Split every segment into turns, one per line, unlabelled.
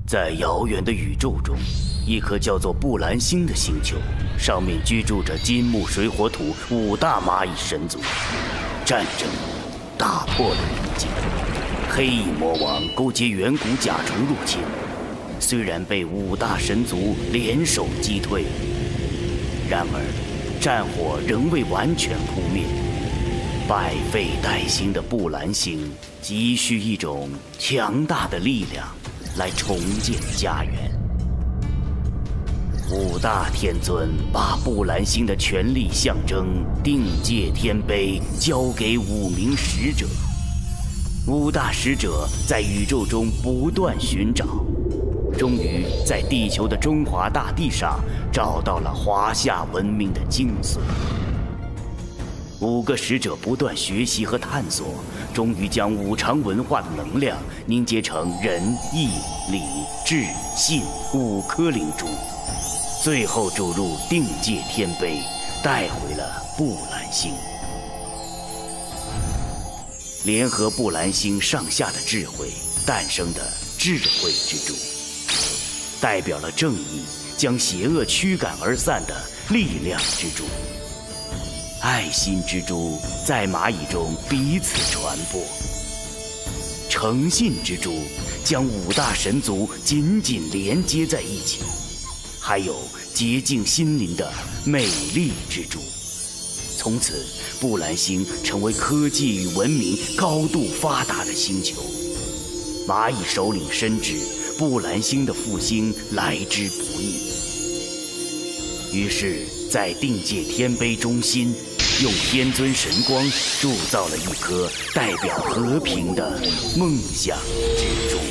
在遥远的宇宙中，一颗叫做布兰星的星球，上面居住着金木水火土5大蚂蚁神族。战争打破了宁静，黑翼魔王勾结远古甲虫入侵，虽然被5大神族联手击退，然而战火仍未完全扑灭。百废待兴的布兰星急需一种强大的力量来重建家园。5大天尊把布兰星的权力象征定界天碑交给5名使者。5大使者在宇宙中不断寻找，终于在地球的中华大地上找到了华夏文明的精髓。5个使者不断学习和探索，终于将5常文化的能量凝结成仁、义、礼、智、信5颗灵珠，最后注入定界天碑，带回了布兰星。联合布兰星上下的智慧诞生的智慧之珠，代表了正义将邪恶驱赶而散的力量之珠。爱心之珠在蚂蚁中彼此传播，诚信之珠将5大神族紧紧连接在一起，还有洁净心灵的美丽之珠。从此，布兰星成为科技与文明高度发达的星球。蚂蚁首领深知布兰星的复兴来之不易，于是，在定界天碑中心，用天尊神光铸造了一颗代表和平的梦想之珠。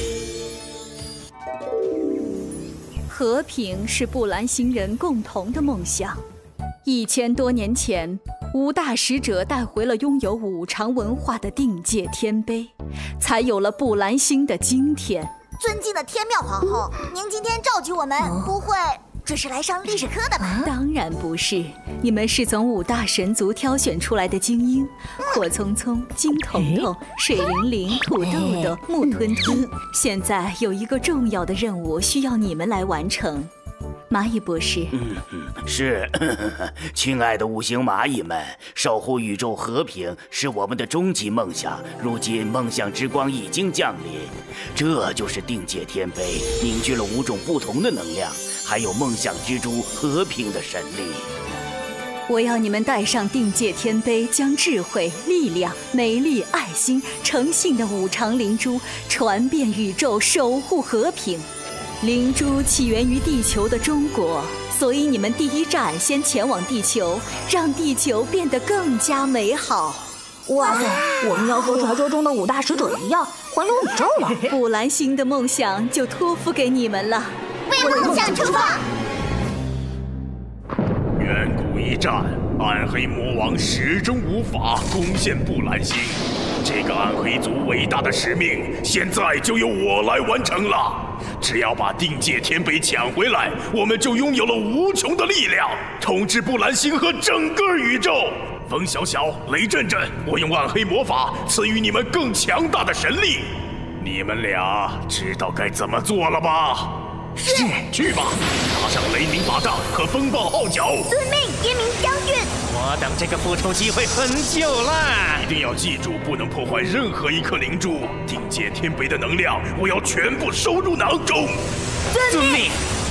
和平是布兰星人共同的梦想。1000多年前，5大使者带回了拥有5常文化的定界天碑，才有了布兰星的今天。
尊敬的天妙皇后，您今天召集我们，不会只是来上历史课的吧？
当然不是，你们是从5大神族挑选出来的精英，火匆匆、金彤彤、水灵灵、土豆豆、木吞吞。现在有一个重要的任务需要你们来完成。蚂蚁博士，
是，亲爱的5星蚂蚁们，守护宇宙和平是我们的终极梦想。如今梦想之光已经降临，这就是定界天碑，凝聚了5种不同的能量，还有梦想之珠和平的神力。
我要你们带上定界天碑，将智慧、力量、美丽、爱心、诚信的5常灵珠传遍宇宙，守护和平。灵珠起源于地球的中国，所以你们第一站先前往地球，让地球变得更加美好。
哇塞，我们要和传说中的5大使者一样环游宇宙了！
布兰星的梦想就托付给你们了，
为梦想出发！
远古一战，暗黑魔王始终无法攻陷布兰星，这个暗黑族伟大的使命，现在就由我来完成了。只要把定界天碑抢回来，我们就拥有了无穷的力量，统治布兰星和整个宇宙。风小小，雷震震，我用暗黑魔法赐予你们更强大的神力。你们俩知道该怎么做了吧？
是，
去吧，搭上雷鸣法杖和风暴号角。
遵命，英明将军。
我等这个复仇机会很久了。
一定要记住，不能破坏任何一颗灵珠。定界天碑的能量，我要全部收入囊中。
遵命。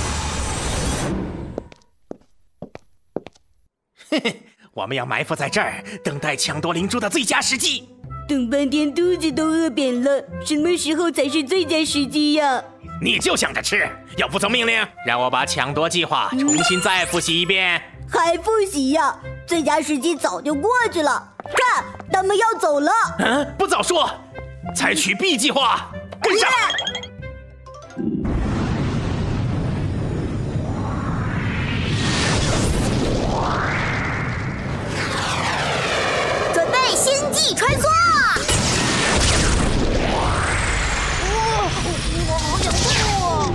嘿嘿，我们要埋伏在这儿，等待抢夺灵珠的最佳时机。
等半天肚子都饿扁了，什么时候才是最佳时机呀？
你就想着吃，要服从命令，让我把抢夺计划重新再复习一遍。
还复习呀？最佳时机早就过去了。看，他们要走了。
不早说，采取 B 计划，跟上。
准备星际穿梭。我好想吐哦！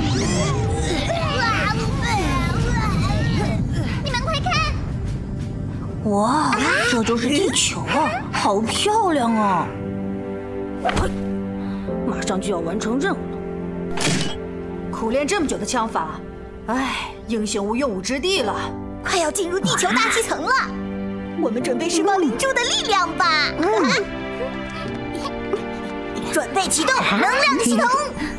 你们快看！
哇，这就是地球啊，好漂亮啊！马上就要完成任务了，
苦练这么久的枪法，唉，英雄无用武之地了。
快要进入地球大气层了，我们准备释放灵珠的力量吧！准备启动能量系统。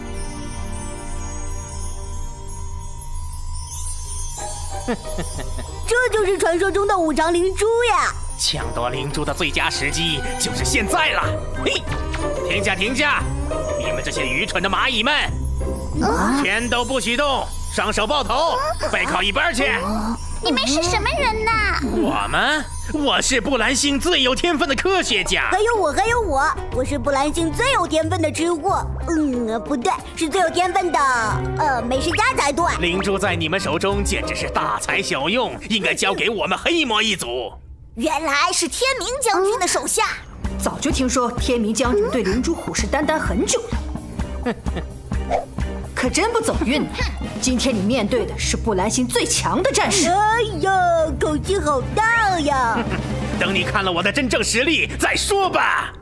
这就是传说中的五常灵珠呀！
抢夺灵珠的最佳时机就是现在了！嘿，停下停下！你们这些愚蠢的蚂蚁们，全都不许动，双手抱头，背靠一边去！
你们是什么人呐？
我是布兰星最有天分的科学家。
还有我，我是布兰星最有天分的吃货。不对，是最有天分的美食家才对。
灵珠在你们手中简直是大材小用，应该交给我们黑魔一族。
原来是天明将军的手下。
早就听说天明将军对灵珠虎视眈眈很久了，可真不走运。今天你面对的是布兰星最强的战士。
哎呀，口气好大呀！
等你看了我的真正实力再说吧。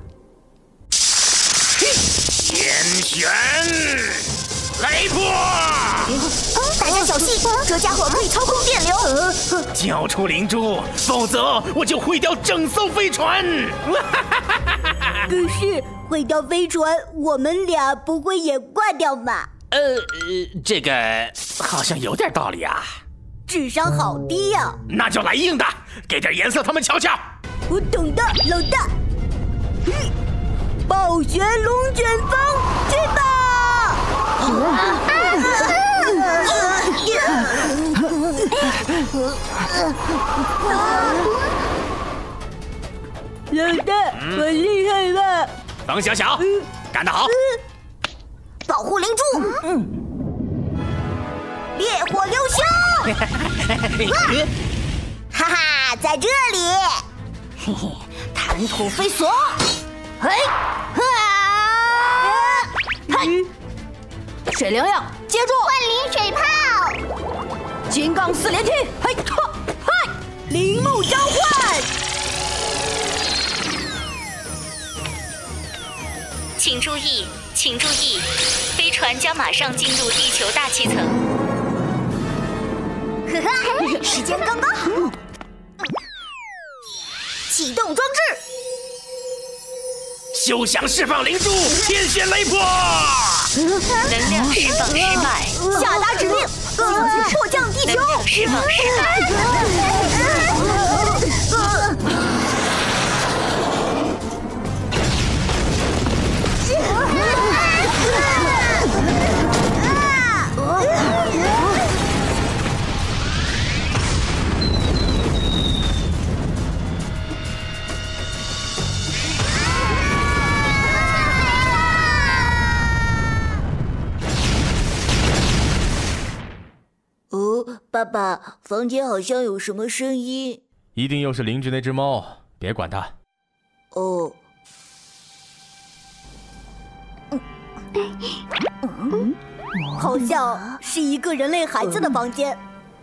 天旋雷破！
大家小心，这家伙可以操控电流。
交出灵珠，否则我就毁掉整艘飞船。
可是毁掉飞船，我们俩不会也挂掉吗？
这个好像有点道理啊。
智商好低呀！
那就来硬的，给点颜色他们瞧瞧。
我懂的，老大。暴雪龙卷风，去吧！老大，我厉害了！
冯小小，干得好！
保护灵珠。烈火流星。哈哈，在这里。嘿嘿，弹土飞索。嘿，
嘿，水灵灵，接住！
换淋水炮。
金刚四连踢，嘿，嗨，
铃木召唤。
请注意，请注意，飞船将马上进入地球大气层。
呵呵，时间刚刚好。启动装置。
休想释放灵珠，天旋雷破！
能量释放失败。
下达指令，迅速迫降地球。
能量释放失败。
爸爸，房间好像有什么声音。
一定又是邻居那只猫，别管它。
哦。好像是一个人类孩子的房间。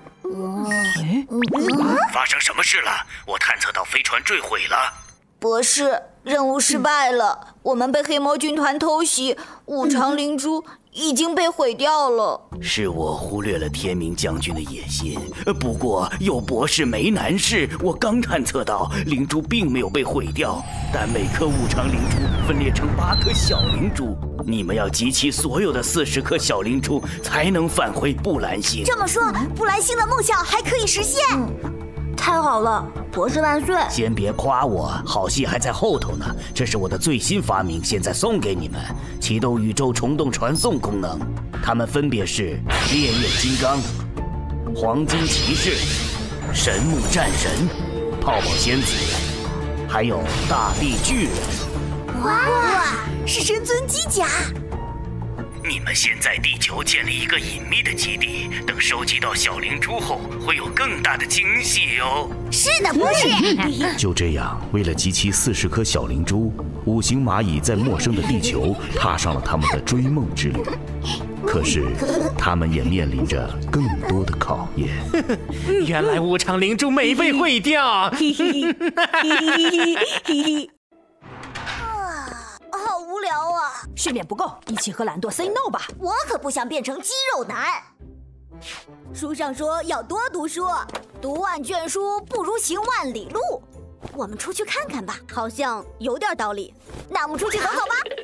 发生什么事了？我探测到飞船坠毁了。
博士，任务失败了，我们被黑魔军团偷袭，五常灵珠已经被毁掉了。
是我忽略了天明将军的野心。不过有博士没难事，我刚探测到灵珠并没有被毁掉，但每颗五常灵珠分裂成8颗小灵珠。你们要集齐所有的40颗小灵珠，才能返回布兰星。
这么说，布兰星的梦想还可以实现。
太好了，博士万岁！
先别夸我，好戏还在后头呢。这是我的最新发明，现在送给你们。启动宇宙虫洞传送功能，它们分别是烈焰金刚、黄金骑士、神木战神、泡泡仙子，还有大地巨人。
哇，是神尊机甲。
你们先在地球建立一个隐秘的基地，等收集到小灵珠后，会有更大的惊喜哦。
是的，博士。
就这样，为了集齐40颗小灵珠，五行蚂蚁在陌生的地球踏上了他们的追梦之旅。可是，他们也面临着更多的考验。
原来五常灵珠没被毁掉。
好无聊啊！
训练不够，一起和懒惰 say no 吧。
我可不想变成肌肉男。书上说要多读书，读万卷书不如行万里路。我们出去看看吧，好像有点道理。那我们出去走走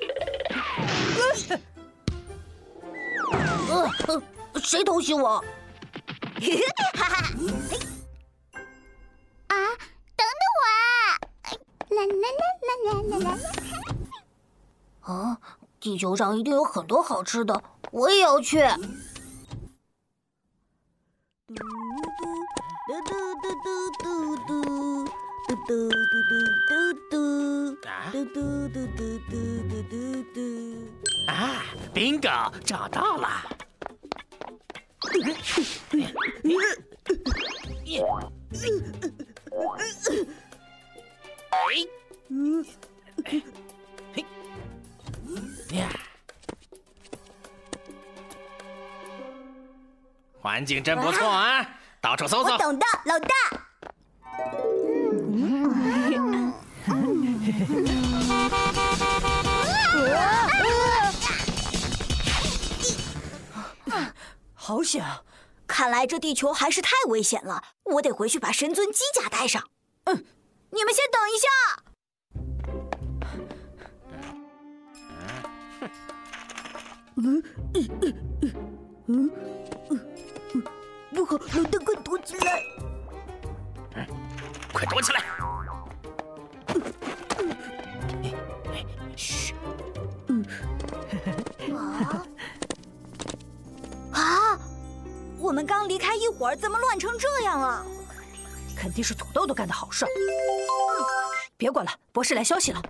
吧。谁偷袭我？哈哈！
啊，等等我啊！啦啦啦啦啦啦啦！
啊，地球上一定有很多好吃的，我也要去。
啊 ，bingo， 找到了！环境真不错啊，到处搜搜。
我懂的，老大。
好险啊！
看来这地球还是太危险了，我得回去把神尊机甲带上。你们先等一下。不好，老大，快躲起来！
快躲起来！嘘。
我们刚离开一会儿，怎么乱成这样啊？
肯定是土豆豆干的好事。别管了，博士来消息了。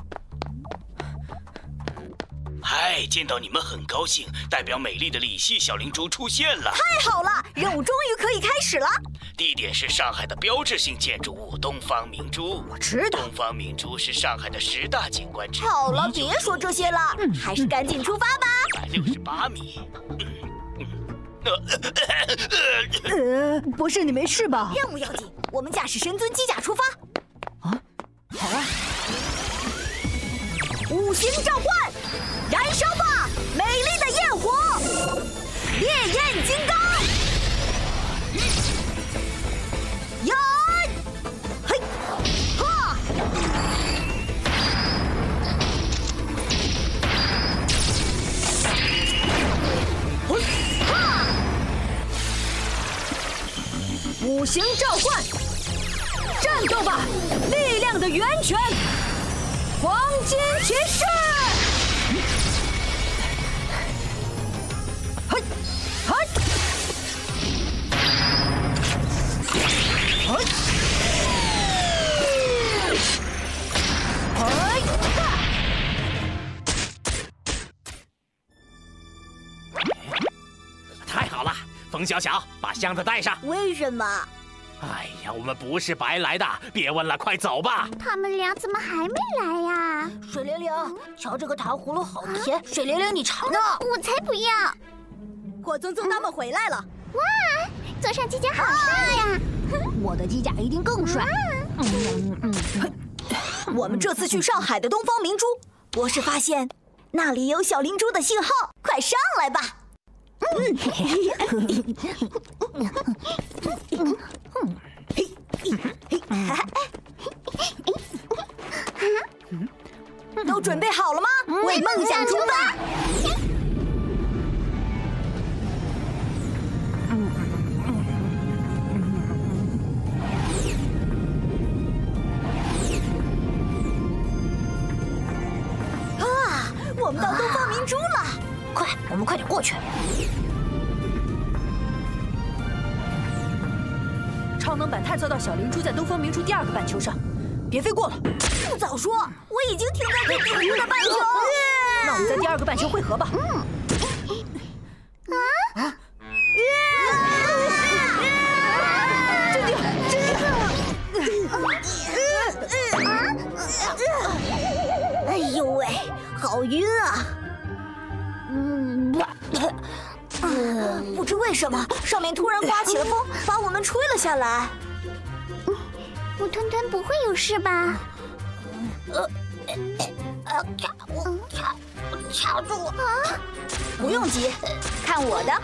嗨，见到你们很高兴，代表美丽的李系小灵珠出现了。
太好了，任务终于可以开始了。
地点是上海的标志性建筑物东方明珠。
我知道，
东方明珠是上海的10大景观之一。
好了，别说这些了，还是赶紧出发吧。
168米。
博士，你没事吧？
任务要紧，我们驾驶神尊机甲出发。
啊，好啊！
五行召唤，燃烧吧，美丽的焰火！烈焰金刚，呀，嘿，哈！
五行召唤，战斗吧！力量的源泉，黄金骑士！嘿，嘿，嘿，嘿！
太好了，冯小小，把箱子带上。
为什么？
哎呀，我们不是白来的，别问了，快走吧。
他们俩怎么还没来呀？
水灵灵，瞧这个糖葫芦好甜，水灵灵你尝尝。
我才不要！
火宗宗他们回来了。
哇，坐上机甲好帅呀！
我的机甲一定更帅。
我们这次去上海的东方明珠，博士发现那里有小灵珠的信号，快上来吧。都准备好了吗？为梦想出发！啊，我们到东方明珠了！
快，我们快点过去。
超能板探测到小灵珠在东方明珠第2个半球上，别飞过了。
不早说，我已经停在第1个半球。
那我们在第2个半球汇合吧。
哎呦喂，好晕啊！
不知为什么，上面突然刮起了风，把我们吹了下来。
我吞吞不会有事吧？
掐住啊！不用急，看我的。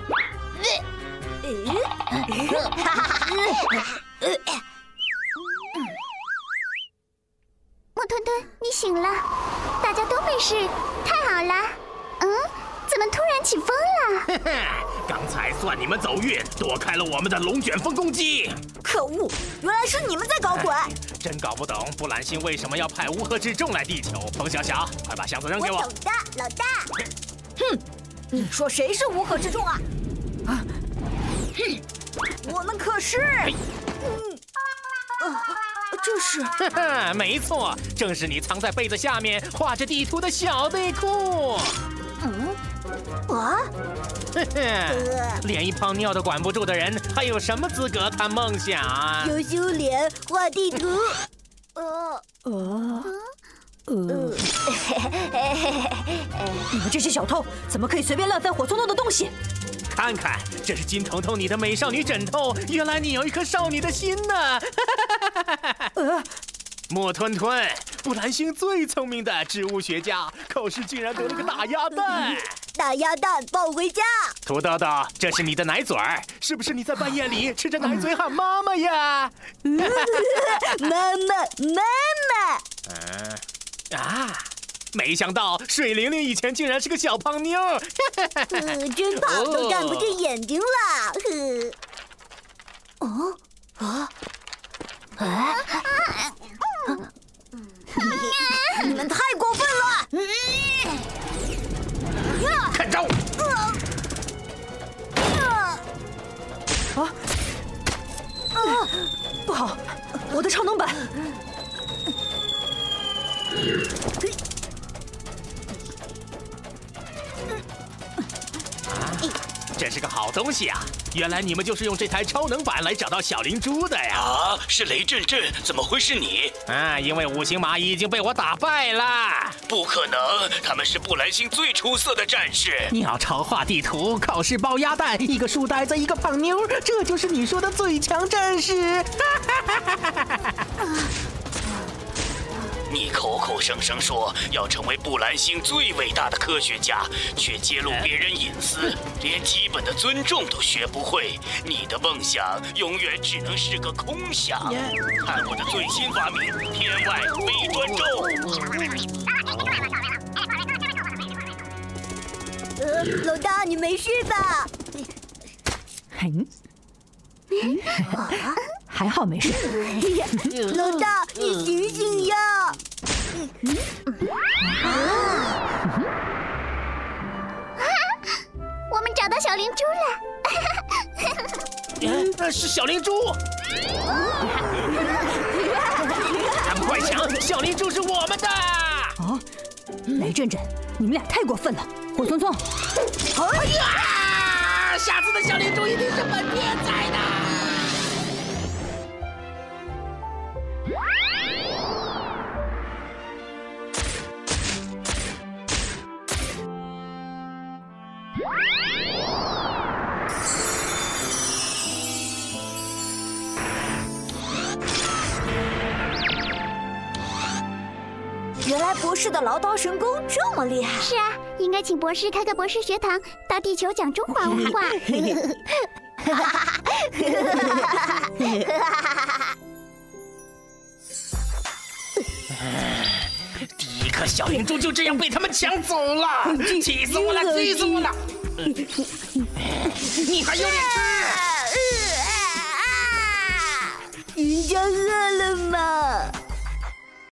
木墩墩，你醒了，大家都没事，太好了。怎么突然起风了？
刚才算你们走运，躲开了我们的龙卷风攻击。
可恶，原来是你们在搞鬼！
真搞不懂布兰星为什么要派乌合之众来地球。风小小，快把箱子扔给我。
懂的，老大。哼，你说谁是乌合之众啊？我们可是……这是……
没错，正是你藏在被子下面画着地图的小内裤。连一泡尿都管不住的人，还有什么资格谈梦想啊？
有羞脸画地图。
你们这些小偷，怎么可以随便乱翻火松松的东西？
看看，这是金彤彤你的美少女枕头，原来你有一颗少女的心呢。莫吞吞，布兰星最聪明的植物学家，考试竟然得了个大鸭蛋。
大鸭蛋抱回家。
土豆豆，这是你的奶嘴儿，是不是你在半夜里吃着奶嘴喊妈妈呀？
妈妈。
没想到水灵灵以前竟然是个小胖妞。
真胖都看不见眼睛了。你们太过分了！
看招！
不好，我的超能板！
这是个好东西啊！原来你们就是用这台超能板来找到小灵珠的呀！
啊，是雷震震，怎么会是你？
因为五行蚂蚁已经被我打败了。
不可能，他们是布兰星最出色的战士。
鸟巢画地图，考试包鸭蛋，一个书呆子，一个胖妞，这就是你说的最强战士。
你口口声声说要成为布兰星最伟大的科学家，却揭露别人隐私，连基本的尊重都学不会。你的梦想永远只能是个空想。看我的最新发明——天外飞砖咒。
老大，你没事吧？
还好没事。
老大，你醒醒呀！
我们找到小灵珠
了！是小灵珠！他们快抢！小灵珠是我们的！
雷震震，你们俩太过分了！火聪聪，
哎呀！下次的小灵珠一定是本天才的。
原来博士的唠叨神功这么厉害。
是啊，应该请博士开个博士学堂，到地球讲中华文化。
第一颗小灵珠就这样被他们抢走了，气死我了！气死我了！你还有脸吃？
人家饿了。